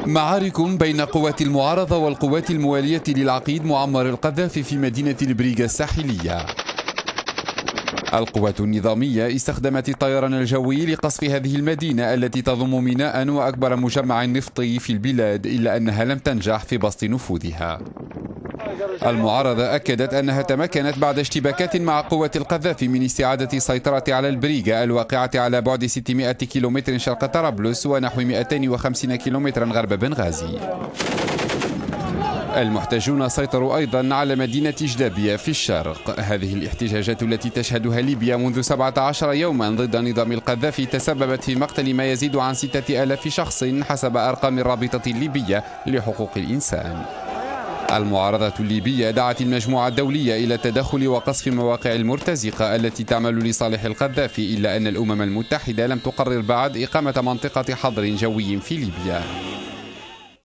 معارك بين قوات المعارضة والقوات الموالية للعقيد معمر القذافي في مدينة البريغا الساحلية. القوات النظامية استخدمت الطيران الجوي لقصف هذه المدينة التي تضم ميناء وأكبر مجمع نفطي في البلاد، إلا أنها لم تنجح في بسط نفوذها. المعارضة أكدت أنها تمكنت بعد اشتباكات مع قوات القذافي من استعادة السيطرة على البريغا الواقعة على بعد 600 كيلومتر شرق طرابلس ونحو 250 كيلومترا غرب بنغازي. المحتجون سيطروا أيضا على مدينة جلابية في الشرق. هذه الاحتجاجات التي تشهدها ليبيا منذ 17 يوما ضد نظام القذافي تسببت في مقتل ما يزيد عن 6000 شخص حسب أرقام الرابطة الليبية لحقوق الإنسان. المعارضة الليبية دعت المجموعة الدولية إلى التدخل وقصف مواقع المرتزقة التي تعمل لصالح القذافي، إلا أن الأمم المتحدة لم تقرر بعد إقامة منطقة حظر جوي في ليبيا.